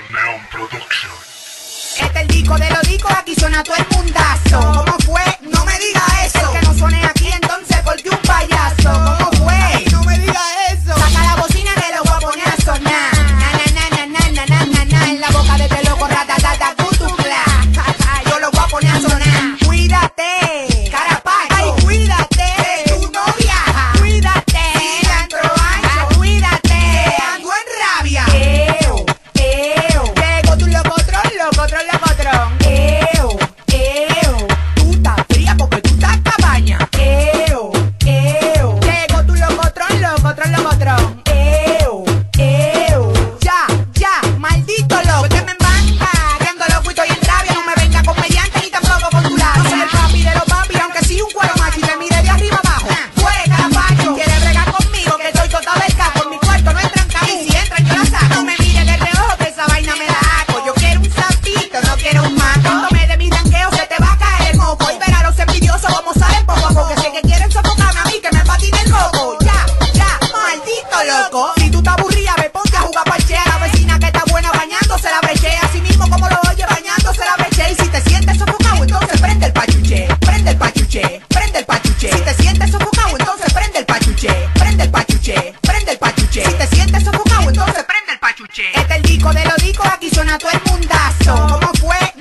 Neon Production. Este es el disco de los discos, aquí suena todo el mundazo. ¿Cómo fue? No me diga eso. El que no suene aquí entonces porque un payaso. ¿Cómo fue? Ay, no me diga eso. Saca la bocina que lo voy a poner a sonar. Na na na na na na na na na. En la boca de este loco ratatata cutupla. Yo lo voy a poner a sonar. Cuídate, carapacho. Ay, cuídate de tu novia. Cuídate, cilantro ancho. Cuídate, que ando en rabia. Llegó tu locotrón, locotrón, locotrón. Tú estás fría porque tú estás cabaña. Llegó tu locotrón, locotrón, locotrón. Ya, maldito loco. Que me embanta, que ando loco y estoy en rabia. No me venga con mediante ni tampoco con tu labia. No soy el papi de los papis, aunque sí un cuero macho y te mire de arriba abajo. Fuera carapacho, quiere bregar conmigo que estoy total del capo. En mi cuarto no entran cabos y si entran yo la saco. No me mire de reojo que esa vaina me la hago. Yo quiero un sapito, no quiero un maco. Cuando me de mi tanqueo se te va a caer el moco. Y ver a los envidiosos como salen poco a poco. Que sé que quieren sofocarme a mí que me patine el coco. Ya, maldito loco. Si tú estás aburrida, me ponte a jugar parchea. La vecina que está buena bañándose la brechea. Así mismo como lo oye bañándose la brechea. Y si te sientes sofocado, entonces prende el pachuche. Prende el pachuche, prende el pachuche. Si te sientes sofocado, entonces prende el pachuche. Prende el pachuche, prende el pachuche. Si te sientes sofocado, entonces prende el pachuche. Este es el disco de los discos, aquí suena todo el mundazo. ¿Cómo fue?